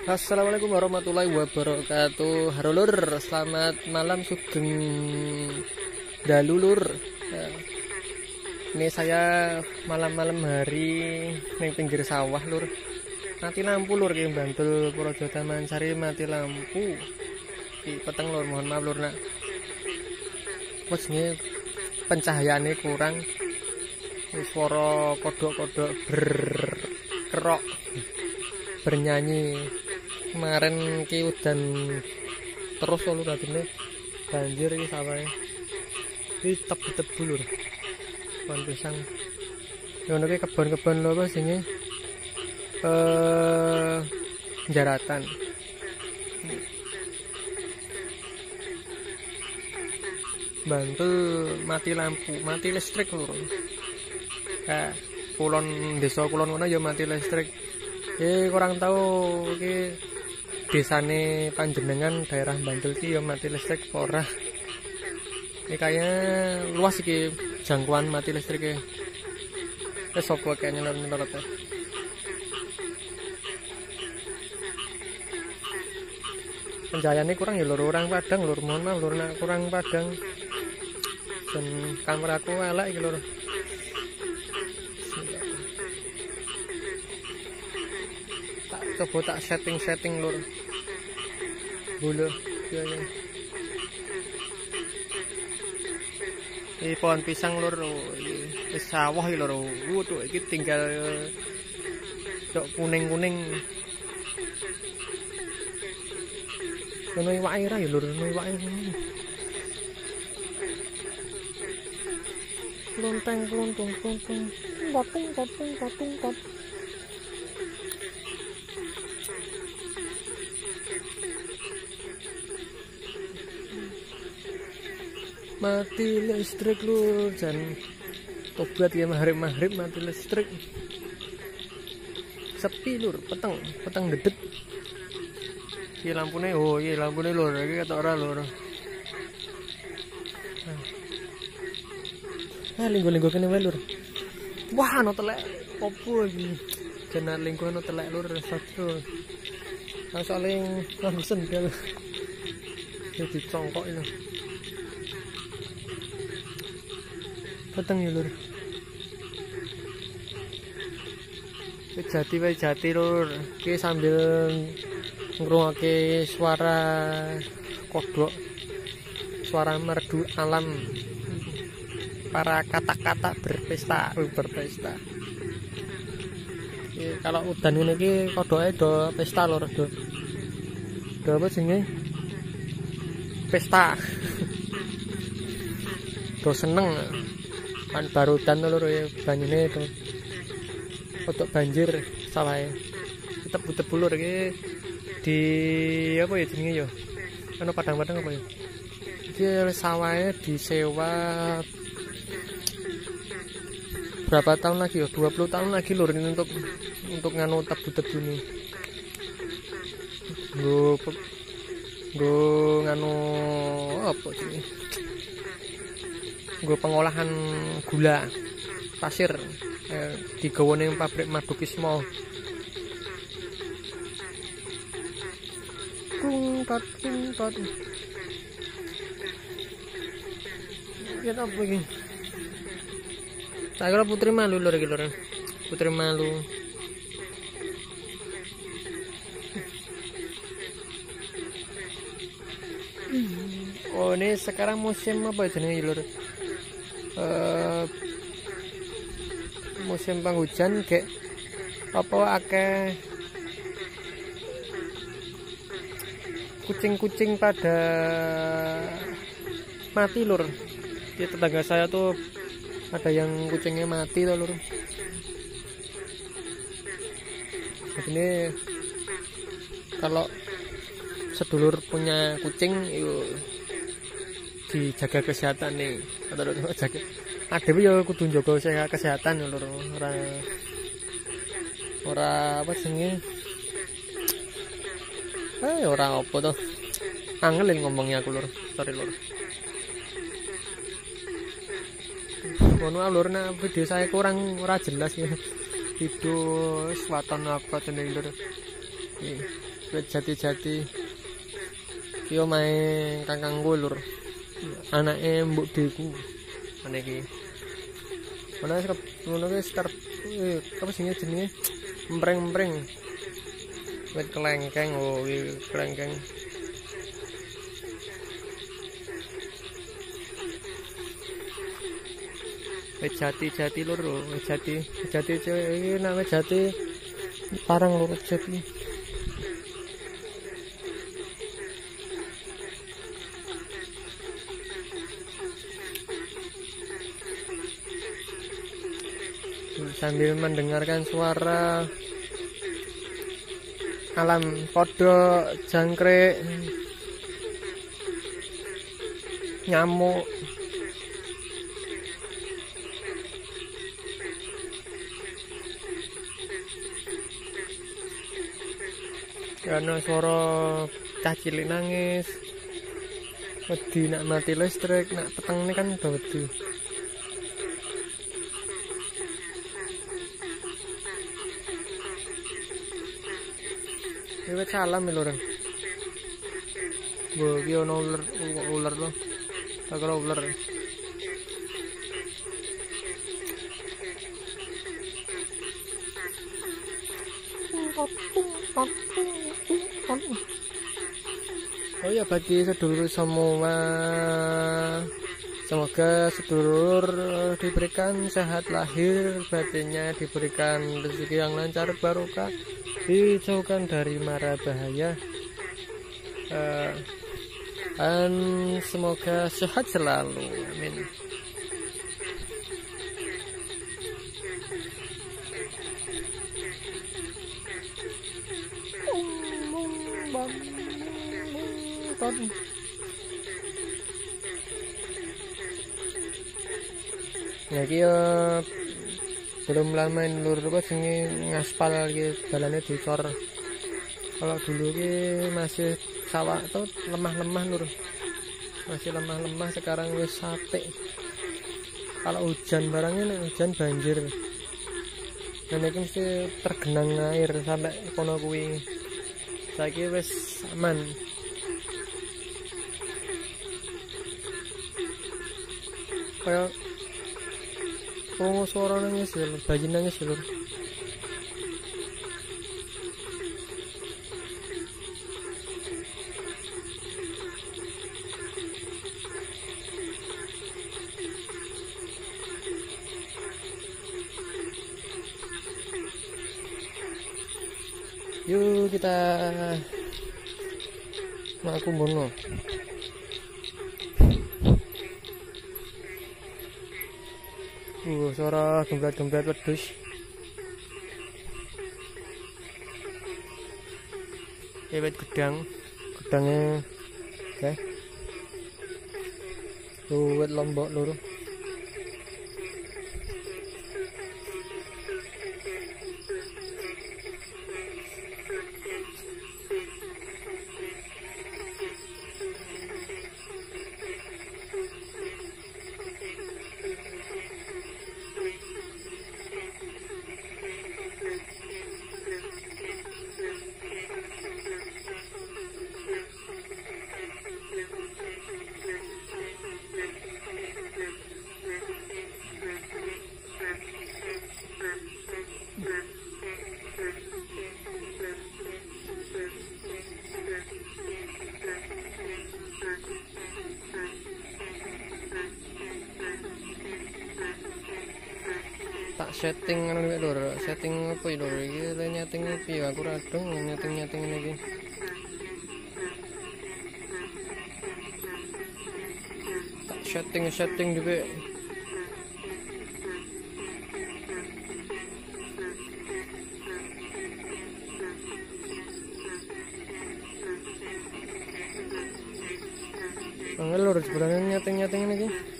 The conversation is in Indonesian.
Assalamualaikum warahmatullahi wabarakatuh. Halo lur, selamat malam sugeng dalu lur. Ini saya malam-malam hari neng pinggir sawah lur. Mati lampu lur ki Bantul Projo Damansari mati lampu. Ki peteng lur, mohon maaf lur nak. Wes pencahayaane kurang. Suara kodok-kodok berkerok bernyanyi. Kemarin ki udan terus lho lur adine banjir iki sawahe. Iki tebu-tebu lur. Pohon pisang. Ngono ki kebon-kebon lho apa sing jaratan. Bantul mati lampu, mati listrik lur. Kulon desa kulon ngono ya mati listrik. Kurang tahu iki desane panjenengan daerah Bantul ki ya mati listrik apa ora. Ini kayaknya luas iki jangkauan mati listriknya. Wes opo kayaknya nyeler-nyeler teh. Pencahayaane kurang ya lur, orang padang lur, mohon maaf lur nak kurang padang. Dan kameraku elek iki lur. Coba tak setting lur. Bulu ya. Ini pohon pisang lur, wis sawah iki lur. Waduh iki tinggal dok kuning-kuning. Ono iwake ra ya lur, ono iwake. Lonteng. Kotung. Mati listrik lur, jan tobat ya maghrib mati listrik. Sepi lur, peteng dedet. Iki lampune, oh iya lampune lur, iki ketok ora lur. Linggo-linggo kene wae lur. Wah, ono telek. Opo iki? Jenar linggo ono telek lur, satu. Saling langsung sendal. Jadi congkok itu. Peteng ya lur. Jati lur. Ki sambil ngrungokke suara kodok, suara merdu alam, para kata-kata berpesta. Kalau udan ini ki kodoke do pesta lur, do apa jenenge? Pesta. Do seneng. Kan barudan lur ya banyune itu untuk banjir sawahe. Tebu-tebu lur iki di apa ya jenenge ya? Ana padang-padang apa ya? Iki sawahe disewa berapa tahun lagi ya? 20 tahun lagi lur ini untuk nganu tebu-tebu ini. Nggo nganu apa jenenge? Gue pengolahan gula pasir digawa ning pabrik madu Kismo. Tung tat. Ya apa iki? Tak kira Putri Malu lur iki lur. Putri Malu. Oh, ini sekarang musim apa jenenge lur? Musim penghujan kayak apa akeh kucing-kucing pada mati lur. Di tetangga saya tuh ada yang kucingnya mati tuh lur. Ini kalau sedulur punya kucing yuk dijaga kesehatan nih. Jaga. Adewe ya kudu njaga kesehatan lur. Ora apa jenenge? Ora apa to. Angel ngomongnya aku lur. Sorry lur. Ngono lur nek video saya kurang ora jelas ya. Video waton apa jenenge lur. wit jati-jati. Ki omahe kakangku lur. Anake mbok deku. Ngene iki. Ana serep ngono ki sekitar apa jenenge? Empreng-empreng. Wit kelengkeng, oh iki kelengkeng. Wit jati lur, wit jati iki nek wit jati parang lur wit jati. Sambil mendengarkan suara alam kodok, jangkrik, nyamuk. Karena suara cah cilik nangis. Wedi nak mati listrik, nak peteng ini kan udah wedi. Ini salam ya lho. Bo iki ono ular lho. Tak kira ular. Oh ya bagi sedulur semua, semoga sedulur diberikan sehat lahir, batinnya diberikan rezeki yang lancar, barokah, dijauhkan dari mara bahaya, dan semoga sehat selalu, amin. Ya iki belum lama ini lur apa sing ngaspal iki dalane dicor. Kalau dulu iki masih sawah tuh lemah-lemah lur. Masih lemah-lemah, sekarang wis sate. Kalau hujan barangnya hujan banjir. Dan iki mesti tergenang air sampai kono kuwi. Saiki wis aman. Kayak suara nangis ya, bayi nangis ya lur. Yuk kita aku bono. Suara gemblat-gemblat wedhus. Wit gedangnya oke. Wit lombok lur. Tak setting anu iki lur, setting apa iki lur iki nyeting piye aku ra dong nyeting ngene iki. Tak setting dhewe. Angel lur sebenarnya nyeting ngene iki.